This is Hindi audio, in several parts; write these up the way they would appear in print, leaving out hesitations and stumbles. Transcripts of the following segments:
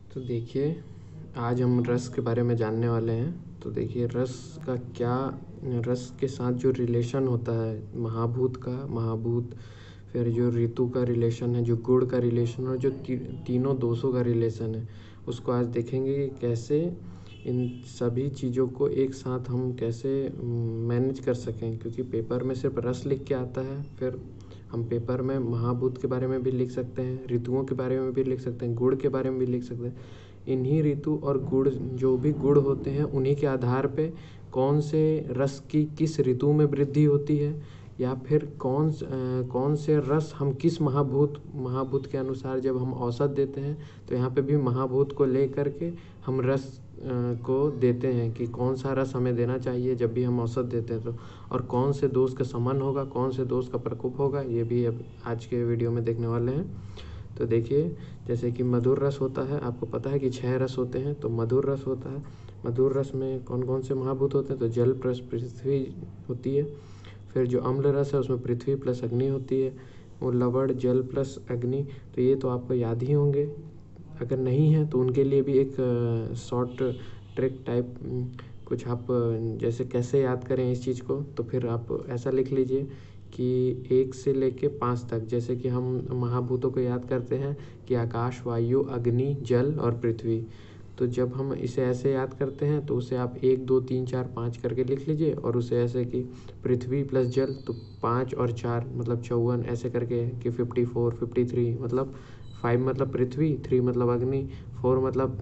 तो देखिए, आज हम रस के बारे में जानने वाले हैं। तो देखिए, रस के साथ जो रिलेशन होता है महाभूत, फिर जो ऋतु का रिलेशन है, जो गुण का रिलेशन और जो तीनों दोषों का रिलेशन है, उसको आज देखेंगे कि कैसे इन सभी चीज़ों को एक साथ हम कैसे मैनेज कर सकें। क्योंकि पेपर में सिर्फ रस लिख के आता है, फिर हम पेपर में महाभूत के बारे में भी लिख सकते हैं, ऋतुओं के बारे में भी लिख सकते हैं, गुण के बारे में भी लिख सकते हैं। इन्हीं ऋतु और गुण, जो भी गुण होते हैं, उन्हीं के आधार पे कौन से रस की किस ऋतु में वृद्धि होती है, या फिर कौन से रस हम किस महाभूत के अनुसार जब हम औसत देते हैं, तो यहाँ पे भी महाभूत को ले करके हम रस को देते हैं कि कौन सा रस हमें देना चाहिए जब भी हम औसत देते हैं। तो और कौन से दोष का समन होगा, कौन से दोष का प्रकोप होगा, ये भी अब आज के वीडियो में देखने वाले हैं। तो देखिए, जैसे कि मधुर रस होता है, आपको पता है कि 6 रस होते हैं। तो मधुर रस होता है, मधुर रस में कौन कौन से महाभूत होते हैं, तो जल प्लस पृथ्वी होती है। फिर जो अम्ल रस है, उसमें पृथ्वी प्लस अग्नि होती है। और लवण, जल प्लस अग्नि, तो ये तो आपको याद ही होंगे। अगर नहीं है तो उनके लिए भी एक शॉर्ट ट्रिक टाइप कुछ आप जैसे कैसे याद करें इस चीज़ को, तो फिर आप ऐसा लिख लीजिए कि 1 से लेके 5 तक, जैसे कि हम महाभूतों को याद करते हैं कि आकाश, वायु, अग्नि, जल और पृथ्वी। तो जब हम इसे ऐसे याद करते हैं तो उसे आप 1 2 3 4 5 करके लिख लीजिए, और उसे ऐसे कि पृथ्वी प्लस जल, तो 5 और 4 मतलब 54, ऐसे करके कि 54 53, मतलब 5 मतलब पृथ्वी, 3 मतलब अग्नि, 4 मतलब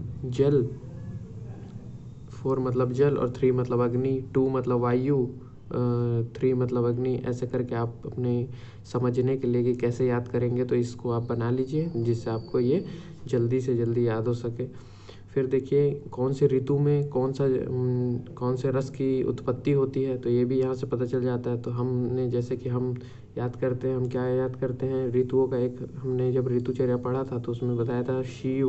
जल और 3 मतलब अग्नि, 2 मतलब वायु, 3 मतलब अग्नि। ऐसे करके आप अपने समझने के लिए कि कैसे याद करेंगे, तो इसको आप बना लीजिए जिससे आपको ये जल्दी से जल्दी याद हो सके। फिर देखिए, कौन से ऋतु में कौन से रस की उत्पत्ति होती है, तो ये भी यहाँ से पता चल जाता है। तो हमने जैसे कि हम याद करते हैं, हम क्या याद करते हैं, ऋतुओं का एक हमने जब ऋतुचर्या पढ़ा था तो उसमें बताया था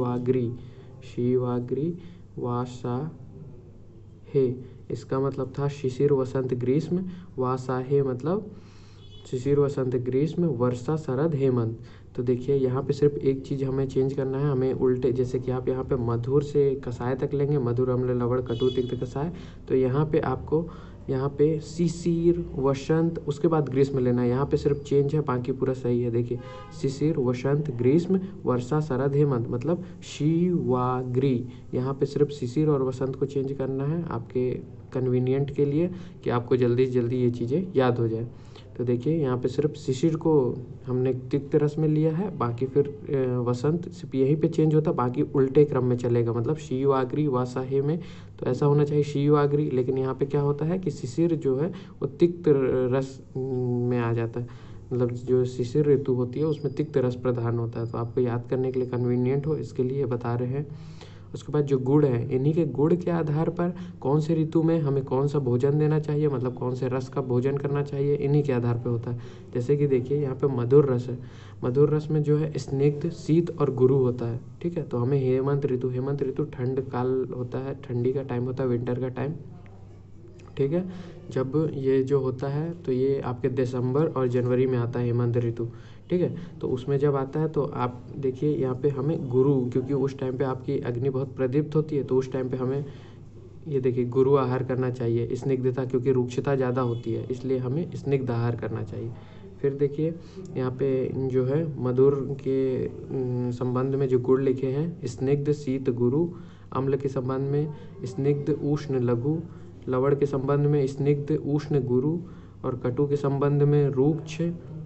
शिवाग्री वासा हे, इसका मतलब था शिशिर वसंत ग्रीष्म, वासाहे मतलब शिशिर वसंत ग्रीष्म, वर्षा शरद हेमंत। तो देखिए, यहाँ पे सिर्फ एक चीज़ हमें चेंज करना है, हमें उल्टे, जैसे कि आप यहाँ पे मधुर से कसाय तक लेंगे, मधुर, अम्ल, लवण, कटु, तिक्त, कसाय, तो यहाँ पे आपको यहाँ पे शिशिर वसंत उसके बाद ग्रीष्म लेना है। यहाँ पे सिर्फ चेंज है, बाकी पूरा सही है। देखिए, शिशिर वसंत ग्रीष्म, वर्षा शरद हेमंत, मतलब शिवाग्री। यहाँ पे सिर्फ शिशिर और वसंत को चेंज करना है आपके कन्वीनियंट के लिए, कि आपको जल्दी से जल्दी ये चीज़ें याद हो जाए। तो देखिए, यहाँ पे सिर्फ शिशिर को हमने तिक्त रस में लिया है, बाकी फिर वसंत सिर्फ यहीं पे चेंज होता है, बाकी उल्टे क्रम में चलेगा, मतलब शिवाग्री वासाहे में तो ऐसा होना चाहिए शिवाग्री, लेकिन यहाँ पे क्या होता है कि शिशिर जो है वो तिक्त रस में आ जाता है, मतलब जो शिशिर ऋतु होती है उसमें तिक्त रस प्रधान होता है। तो आपको याद करने के लिए कन्वीनियंट हो, इसके लिए बता रहे हैं। उसके बाद जो गुड़ है, इन्हीं के गुड़ के आधार पर कौन से ऋतु में हमें कौन सा भोजन देना चाहिए, मतलब कौन से रस का भोजन करना चाहिए, इन्हीं के आधार पर होता है। जैसे कि देखिए, यहाँ पे मधुर रस है, मधुर रस में जो है स्निग्ध, शीत और गुरु होता है। ठीक है, तो हमें हेमंत ऋतु ठंड काल होता है, ठंडी का टाइम होता है, विंटर का टाइम। ठीक है, जब ये जो होता है तो ये आपके दिसंबर और जनवरी में आता है हेमंत ऋतु। ठीक है, तो उसमें जब आता है तो आप देखिए, यहाँ पे हमें गुरु, क्योंकि उस टाइम पे आपकी अग्नि बहुत प्रदीप्त होती है, तो उस टाइम पे हमें ये देखिए गुरु आहार करना चाहिए। स्निग्धता, क्योंकि रुक्षता ज़्यादा होती है, इसलिए हमें स्निग्ध आहार करना चाहिए। फिर देखिए, यहाँ पे जो है मधुर के संबंध में जो गुण लिखे हैं, स्निग्ध, शीत, गुरु। अम्ल के संबंध में स्निग्ध, उष्ण, लघु। लवण के संबंध में स्निग्ध, उष्ण, गुरु। और कटु के संबंध में रूक्ष,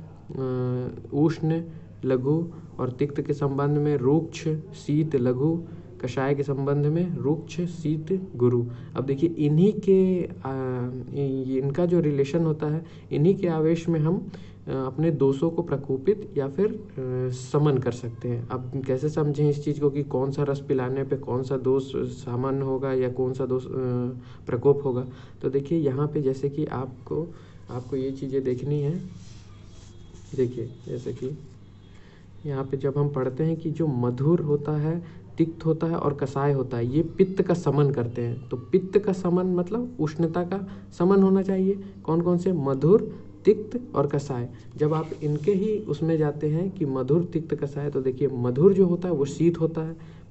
उष्ण, लघु। और तिक्त के संबंध में रूक्ष, शीत, लघु। कषाय के संबंध में रूक्ष, शीत, गुरु। अब देखिए, इनका जो रिलेशन होता है, इन्हीं के आवेश में हम अपने दोषों को प्रकोपित या फिर समन कर सकते हैं। अब कैसे समझें इस चीज़ को कि कौन सा रस पिलाने पे कौन सा दोष सामान्य होगा या कौन सा दोष प्रकोप होगा। तो देखिए, यहाँ पे जैसे कि आपको ये चीज़ें देखनी है। देखिए, जैसे कि यहाँ पे जब हम पढ़ते हैं कि जो मधुर होता है, तिक्त होता है और कसाय होता है, ये पित्त का समन करते हैं। तो पित्त का समन मतलब उष्णता का समन होना चाहिए। कौन कौन से? मधुर, तिक्त और कसाय। जब आप इनके ही उसमें जाते हैं कि मधुर, तिक्त, कसाय, तो देखिए, मधुर जो होता है वो शीत होता है,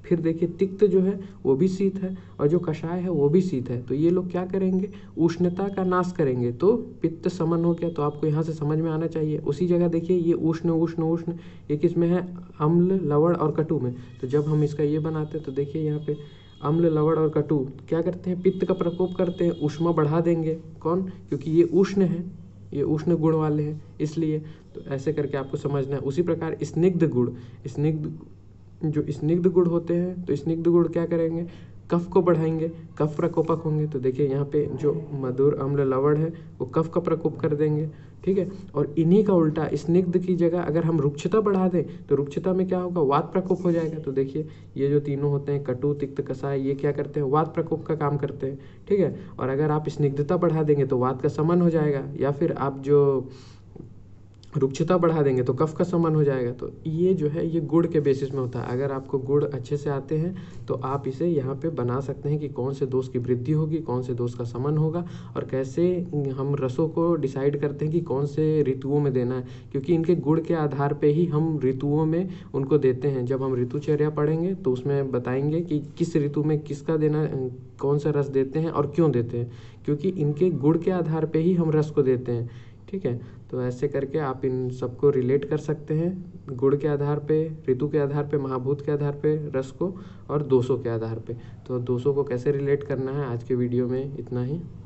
फिर देखिए तिक्त जो है वो भी शीत है और जो कषाय है वो भी शीत है। तो ये लोग क्या करेंगे, उष्णता का नाश करेंगे, तो पित्त समन हो गया। तो आपको यहाँ से समझ में आना चाहिए। उसी जगह देखिए ये उष्ण उष्ण उष्ण ये किस में है, अम्ल लवण और कटु में। तो जब हम इसका ये बनाते हैं तो देखिए यहाँ पे अम्ल लवण और कटु क्या करते हैं, पित्त का प्रकोप करते हैं, ऊष्मा बढ़ा देंगे। कौन, क्योंकि ये उष्ण है, ये उष्ण गुण वाले हैं इसलिए। तो ऐसे करके आपको समझना है। उसी प्रकार स्निग्ध गुण, जो स्निग्ध गुण होते हैं तो स्निग्ध गुण क्या करेंगे, कफ को बढ़ाएंगे, कफ प्रकोपक होंगे। तो देखिए यहाँ पे जो मधुर अम्ल लवण है वो कफ का प्रकोप कर देंगे, ठीक है। और इन्हीं का उल्टा स्निग्ध की जगह अगर हम रुक्षता बढ़ा दें तो रुक्षता में क्या होगा, वात प्रकोप हो जाएगा। तो देखिए ये जो तीनों होते हैं कटु तिक्त कषाय, ये क्या करते हैं, वात प्रकोप का काम करते हैं, ठीक है। और अगर आप स्निग्धता बढ़ा देंगे तो वात का शमन हो जाएगा, या फिर आप जो रुक्षता बढ़ा देंगे तो कफ का शमन हो जाएगा। तो ये जो है ये गुण के बेसिस में होता है। अगर आपको गुण अच्छे से आते हैं तो आप इसे यहाँ पे बना सकते हैं कि कौन से दोष की वृद्धि होगी, कौन से दोष का शमन होगा, और कैसे हम रसों को डिसाइड करते हैं कि कौन से ऋतुओं में देना है, क्योंकि इनके गुण के आधार पे ही हम ऋतुओं में उनको देते हैं। जब हम ऋतुचर्या पढ़ेंगे तो उसमें बताएंगे कि किस ऋतु में किसका देना, कौन सा रस देते हैं और क्यों देते हैं, क्योंकि इनके गुण के आधार पे ही हम रस को देते हैं, ठीक है। तो ऐसे करके आप इन सबको रिलेट कर सकते हैं, गुण के आधार पे, ऋतु के आधार पे, महाभूत के आधार पे रस को, और दोषों के आधार पे। तो दोषों को कैसे रिलेट करना है आज के वीडियो में इतना ही।